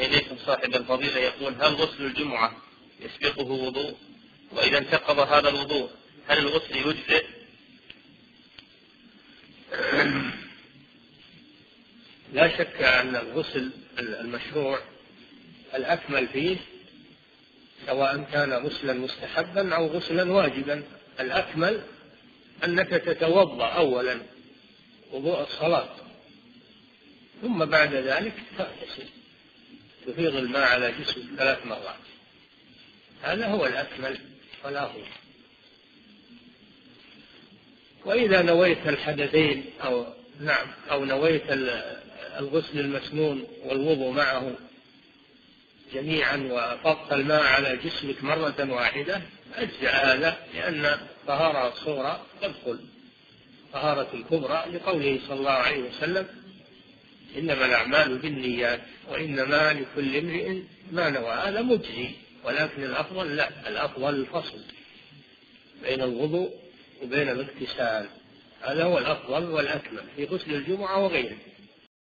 إليكم صاحب الفضيلة يقول: هل غسل الجمعة يسبقه وضوء؟ وإذا انتقض هذا الوضوء هل الغسل يجزئ؟ لا شك أن الغسل المشروع الأكمل فيه، سواء كان غسلا مستحبا أو غسلا واجبا، الأكمل أنك تتوضأ أولا وضوء الصلاة، ثم بعد ذلك تغتسل، تفيض الماء على جسمك 3 مرات. هذا هو الأكمل والأفضل. وإذا نويت الحدثين أو نويت الغسل المسنون والوضوء معه جميعا وأفضت الماء على جسمك مرة واحدة أجزأ هذا، لأن طهارة الصغرى تدخل طهارة الكبرى، لقوله صلى الله عليه وسلم: إنما الأعمال بالنيات وإنما لكل امرئ ما نوى. هذا مجزي، ولكن الأفضل لا، الأفضل الفصل بين الوضوء وبين الاغتسال، هذا هو الأفضل والأكمل في غسل الجمعة وغيره.